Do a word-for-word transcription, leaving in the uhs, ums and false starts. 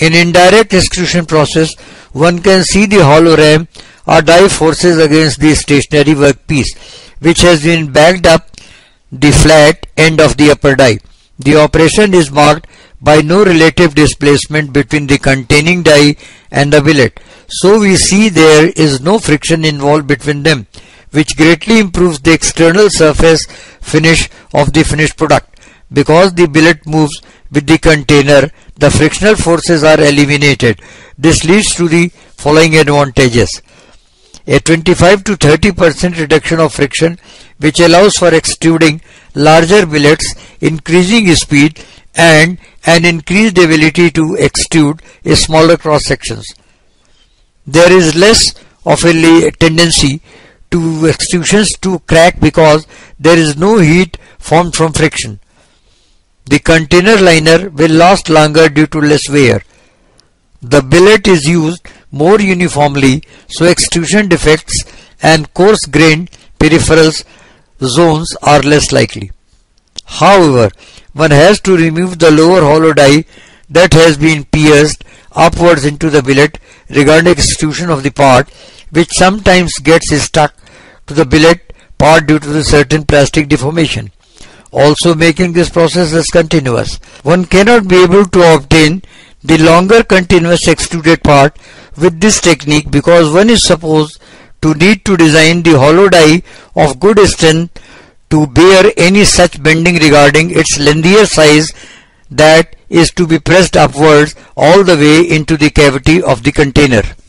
In indirect extrusion process, one can see the hollow ram or die forces against the stationary workpiece, which has been backed up the flat end of the upper die. The operation is marked by no relative displacement between the containing die and the billet, so we see there is no friction involved between them, which greatly improves the external surface finish of the finished product. Because the billet moves with the container, the frictional forces are eliminated. This leads to the following advantages: a twenty-five to thirty percent reduction of friction, which allows for extruding larger billets, increasing speed, and an increased ability to extrude a smaller cross sections. There is less of a tendency to extrusions to crack because there is no heat formed from friction. The container liner will last longer due to less wear. The billet is used more uniformly, so extrusion defects and coarse-grained peripheral zones are less likely. However, one has to remove the lower hollow die that has been pierced upwards into the billet regarding extrusion of the part, which sometimes gets stuck to the billet part due to the certain plastic deformation, also making this process as continuous. One cannot be able to obtain the longer continuous extruded part with this technique because one is supposed to need to design the hollow die of good strength to bear any such bending regarding its lengthier size that is to be pressed upwards all the way into the cavity of the container.